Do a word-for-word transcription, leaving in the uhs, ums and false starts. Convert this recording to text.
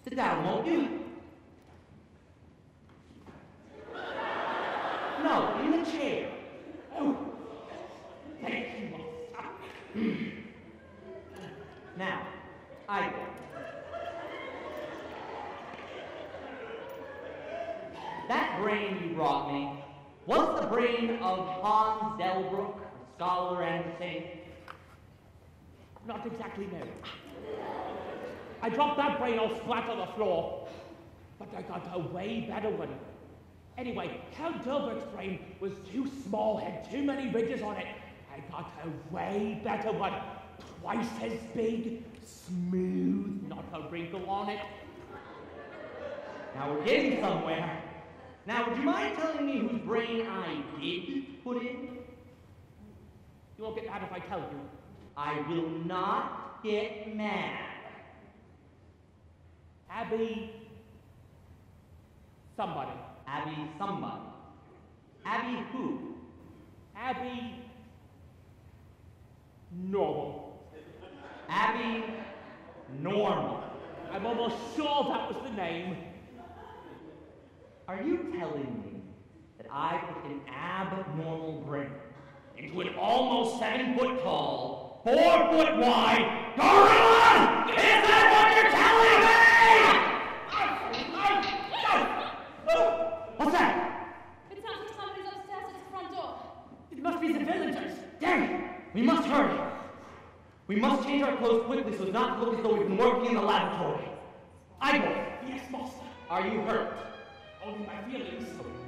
Sit down, won't you? No, in the chair. Oh, thank you. Now, I go. That brain you brought me was the brain of Hans Delbruck, a scholar and a saint. Not exactly, no. I dropped that brain all flat on the floor, but I got a way better one. Anyway, Count Delbruck's brain was too small, had too many ridges on it. I got a way better one, twice as big, smooth, not a wrinkle on it. Now we're getting somewhere. Now, would you mind telling me whose brain I did put in? You won't get mad if I tell you. I will not get mad. Abby... somebody. Abby somebody. Abby who? Abby... normal. Abby Normal. I'm almost sure that was the name. Are you telling me that I put an abnormal brain into an almost seven foot tall, four foot wide gorilla? Is that what you're telling me? What's that? It sounds like somebody's upstairs at the front door. It must be the villagers. Damn it! We must hurry. We must change our clothes quickly so as not to look as though we've been working in the laboratory. Igor! Yes, master. Are you hurt? Only my feelings.